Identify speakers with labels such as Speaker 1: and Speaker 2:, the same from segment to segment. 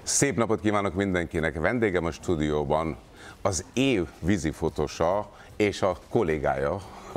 Speaker 1: Szép napot kívánok mindenkinek! Vendégem a stúdióban az év vízifotósa és a kollégája,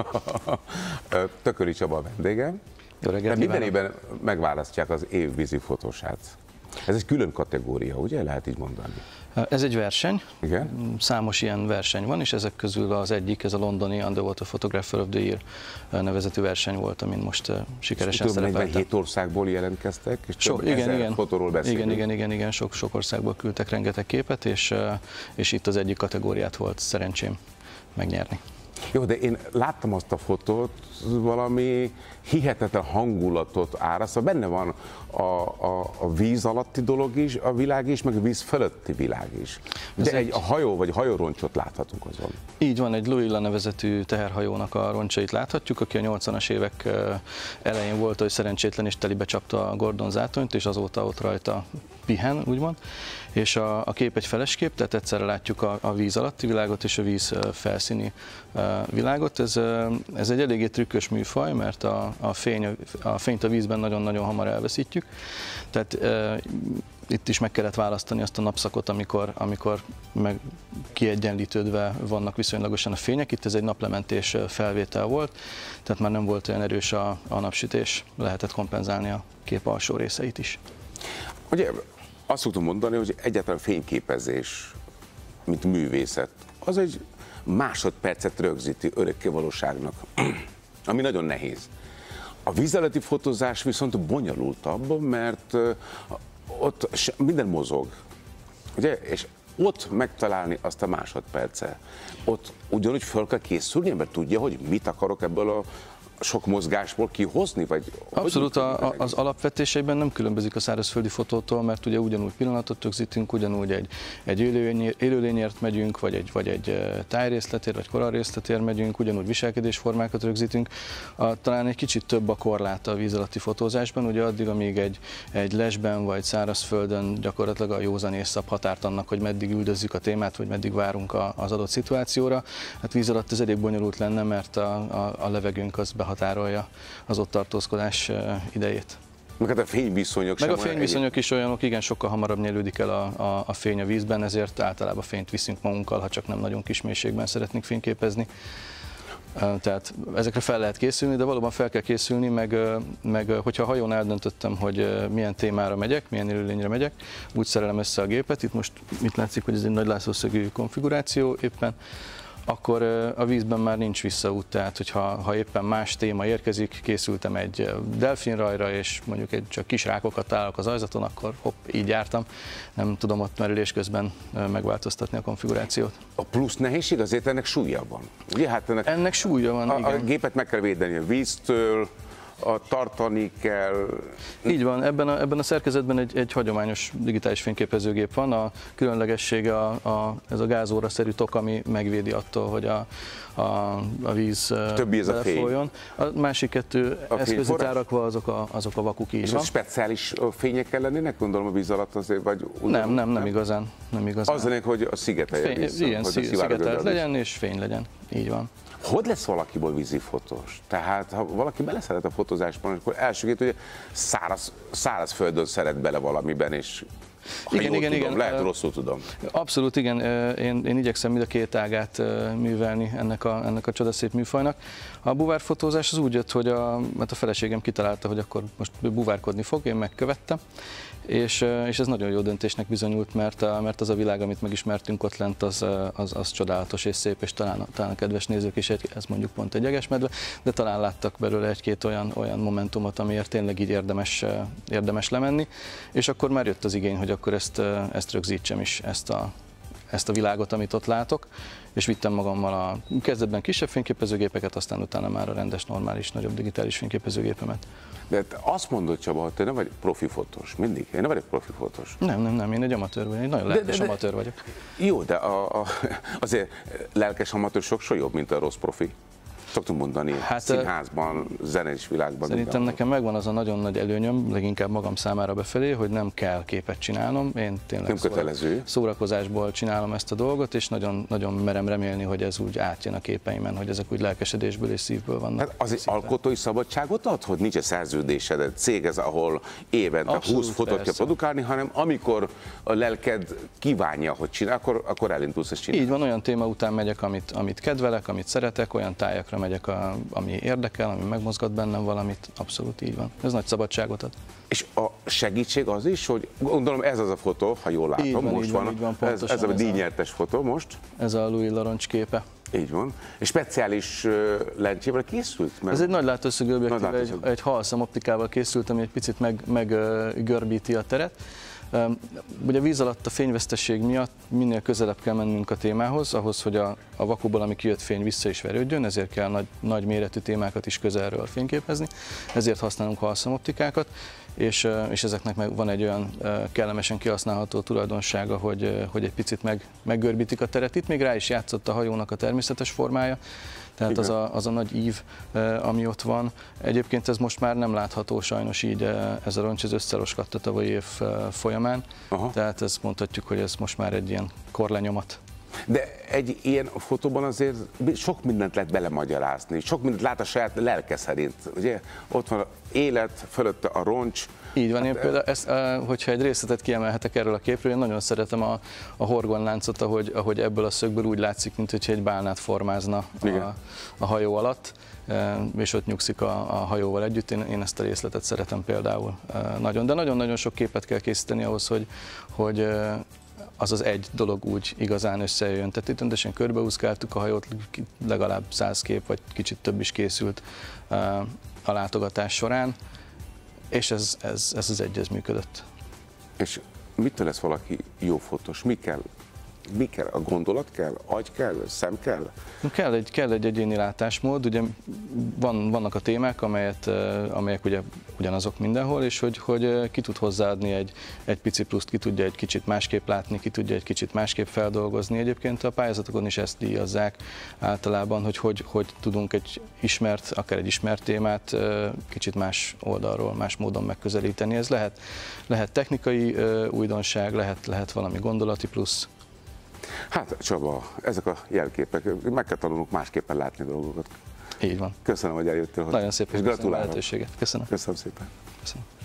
Speaker 1: Tököli Csaba a vendégem.
Speaker 2: Jó reggelt,
Speaker 1: minden évben megválasztják az év vízifotósát. Ez egy külön kategória, ugye? Lehet így mondani.
Speaker 2: Ez egy verseny.
Speaker 1: Igen?
Speaker 2: Számos ilyen verseny van, és ezek közül az egyik, ez a londoni Underwater Photographer of the Year nevezetű verseny volt, amin most sikeresen szerepeltem.
Speaker 1: 47 országból jelentkeztek, és
Speaker 2: igen,
Speaker 1: fotóról beszélünk.
Speaker 2: Igen, sok országból küldtek rengeteg képet, és itt az egyik kategóriát volt szerencsém megnyerni.
Speaker 1: Jó, de én láttam azt a fotót, valami hihetetlen hangulatot áraszt, benne van a víz alatti dolog is, a világ is, meg a víz fölötti világ is. De a hajó vagy hajóroncsot láthatunk azon. Így
Speaker 2: van, egy Luilla nevezetű teherhajónak a roncsait láthatjuk, aki a 80-as évek elején volt, hogy szerencsétlen és telibe csapta a Gordon zátonyt, és azóta ott rajta pihen, úgymond. És a kép egy feles kép, tehát egyszerre látjuk a víz alatti világot és a víz felszíni világot. Ez egy eléggé trükkös műfaj, mert a fényt a vízben nagyon-nagyon hamar elveszítjük. Tehát itt is meg kellett választani azt a napszakot, amikor meg kiegyenlítődve vannak viszonylagosan a fények. Itt ez egy naplementés felvétel volt, tehát már nem volt olyan erős a napsütés, lehetett kompenzálni a kép alsó részeit is.
Speaker 1: Ugye azt szoktam mondani, hogy egyáltalán fényképezés, mint művészet, az egy másodpercet rögzíti örökkévalóságnak, ami nagyon nehéz. A víz alatti fotózás viszont bonyolultabb, mert ott minden mozog, ugye? És ott megtalálni azt a másodpercet, ott ugyanúgy fel kell készülni, mert tudja, hogy mit akarok ebből a sok mozgásból kihozni, vagy...
Speaker 2: Abszolút az alapvetéseiben nem különbözik a szárazföldi fotótól, mert ugye ugyanúgy pillanatot rögzítünk, ugyanúgy egy élőlényért megyünk, vagy egy tájrészletért, vagy korallrészletért megyünk, ugyanúgy viselkedésformákat rögzítünk. Talán egy kicsit több a korlát a víz alatti fotózásban, ugye addig, amíg egy lesben vagy szárazföldön gyakorlatilag a józanész szab határt annak, hogy meddig üldözzük a témát, vagy meddig várunk az adott szituációra. Hát víz alatt ez elég bonyolult lenne, mert a levegőnk az behatárolja az ott tartózkodás idejét.
Speaker 1: Meg hát a fényviszonyok
Speaker 2: sem. Meg a fényviszonyok is olyanok, igen, sokkal hamarabb nyelődik el a fény a vízben, ezért általában fényt viszünk magunkkal, ha csak nem nagyon kis mélységben szeretnénk fényképezni. Tehát ezekre fel lehet készülni, de valóban fel kell készülni, meg hogyha a hajón eldöntöttem, hogy milyen témára megyek, milyen élőlényre megyek, úgy szerelem össze a gépet. Itt most mit látszik, hogy ez egy nagy lászlószögű konfiguráció éppen, akkor a vízben már nincs visszaút, tehát hogyha éppen más téma érkezik, készültem egy delfinrajra, és mondjuk csak kis rákokat találok az ajzaton, akkor hopp, így jártam. Nem tudom ott merülés közben megváltoztatni a konfigurációt.
Speaker 1: A plusz nehézség azért ennek súlya van. Ugye? Hát
Speaker 2: ennek súlya van, igen.
Speaker 1: A gépet meg kell védeni a víztől, tartani kell.
Speaker 2: Így van, ebben a szerkezetben egy hagyományos digitális fényképezőgép van. A különlegessége ez a gázóra-szerű tok, ami megvédi attól, hogy a víz belefolyjon. A másik kettő eszköz itt árakva azok a vakuk, így van.
Speaker 1: És speciális fények kell lennének, gondolom a víz alatt azért, vagy...
Speaker 2: Nem igazán.
Speaker 1: Az lennék, hogy a szigetelje vissza.
Speaker 2: Igen, szigetelt legyen és fény legyen, így van.
Speaker 1: Hogy lesz valakiból vízifotós? Tehát, ha valaki beleszeret a fotózásban, akkor elsőként, hogy szárazföldön szeret bele valamiben, és igen. Lehet, rosszul tudom.
Speaker 2: Abszolút, igen. Én igyekszem mind a két ágát művelni ennek a csodaszép műfajnak. A buvárfotózás az úgy jött, hogy mert a feleségem kitalálta, hogy akkor most buvárkodni fog, én megkövettem. És ez nagyon jó döntésnek bizonyult, mert az a világ, amit megismertünk ott lent, az csodálatos és szép, és talán a kedves nézők is, ez mondjuk pont egy jegesmedve, de talán láttak belőle egy-két olyan momentumot, amiért tényleg így érdemes lemenni, és akkor már jött az igény, hogy akkor ezt rögzítsem is, ezt a világot, amit ott látok, és vittem magammal a kezdetben kisebb fényképezőgépeket, aztán utána már a rendes, normális, nagyobb digitális fényképezőgépemet.
Speaker 1: De azt mondod, Csaba, hogy te nem vagy profi fotós, mindig? Én nem vagyok profi fotós.
Speaker 2: Nem, én egy amatőr vagyok, egy nagyon lelkes amatőr vagyok.
Speaker 1: Jó, de azért lelkes amatőr sokszor jobb, mint a rossz profi. szoktunk mondani, színházban, zenés világban.
Speaker 2: Szerintem nekem megvan az a nagyon nagy előnyöm, leginkább magam számára befelé, hogy nem kell képet csinálnom. Én tényleg szórakozásból csinálom ezt a dolgot, és nagyon, nagyon merem remélni, hogy ez úgy átjön a képeimen, hogy ezek úgy lelkesedésből és szívből vannak.
Speaker 1: Hát az egy alkotói szabadságot ad, hogy nincs egy szerződésed, egy cég ez, ahol évente abszolút, 20 fotót kell produkálni, hanem amikor a lelked kívánja, hogy csinál, akkor elindulsz és csinálsz.
Speaker 2: Így van, olyan téma után megyek, amit kedvelek, amit szeretek, olyan tájakra megyek, ami érdekel, ami megmozgat bennem valamit, abszolút így van. Ez nagy szabadságot ad.
Speaker 1: És a segítség az is, hogy gondolom ez az a fotó, ha jól látom, most van ez a díjnyertes fotó most.
Speaker 2: Ez a Louis Laroncs képe.
Speaker 1: Így van. És speciális lentjével készült?
Speaker 2: Ez egy nagy látószögű objektív, egy halszem optikával készült, ami egy picit meggörbíti a teret. Ugye víz alatt a fényvesztesség miatt minél közelebb kell mennünk a témához, ahhoz, hogy a vakuból, ami kijött fény, vissza is verődjön, ezért kell nagy méretű témákat is közelről fényképezni, ezért használunk halszemoptikákat, és ezeknek van egy olyan kellemesen kihasználható tulajdonsága, hogy egy picit meggörbítik a teret. Itt még rá is játszott a hajónak a természetes formája, tehát az a nagy ív, ami ott van. Egyébként ez most már nem látható sajnos így, ez a roncs, ez összeroskadt a tavalyi év folyamán. Aha. Tehát ezt mondhatjuk, hogy ez most már egy ilyen korlenyomat.
Speaker 1: De egy ilyen fotóban azért sok mindent lehet belemagyarázni, sok mindent lát a saját lelke szerint. Ugye? Ott van az élet, fölötte a roncs.
Speaker 2: Így van, én például, hogyha egy részletet kiemelhetek erről a képről, én nagyon szeretem a horgonláncot, ahogy ebből a szögből úgy látszik, mint hogyha egy bálnát formázna a hajó alatt, és ott nyugszik a hajóval együtt. Én ezt a részletet szeretem például nagyon, de nagyon-nagyon sok képet kell készíteni ahhoz, hogy az egy dolog úgy igazán összejöjjön. Tehát itt rendesen körbeúszkáltuk a hajót, legalább 100 kép, vagy kicsit több is készült a látogatás során, és ez működött.
Speaker 1: És mitől lesz valaki jó fotós? Mi kell? A gondolat kell? Agy kell? Szem kell?
Speaker 2: Kell egy egyéni látásmód, ugye vannak a témák, amelyek ugye ugyanazok mindenhol, és hogy ki tud hozzáadni egy pici pluszt, ki tudja egy kicsit másképp látni, ki tudja egy kicsit másképp feldolgozni. Egyébként a pályázatokon is ezt díjazzák általában, hogy tudunk akár egy ismert témát kicsit más oldalról, más módon megközelíteni. Ez lehet technikai újdonság, lehet valami gondolati plusz.
Speaker 1: Hát Csaba, ezek a jelképek, meg kell tanulnunk másképpen látni dolgokat.
Speaker 2: Így van.
Speaker 1: Köszönöm, hogy eljöttél hozzá.
Speaker 2: Nagyon szépen
Speaker 1: és gratulálok.
Speaker 2: Lehetőséget. Köszönöm.
Speaker 1: Köszönöm szépen.
Speaker 2: Köszönöm.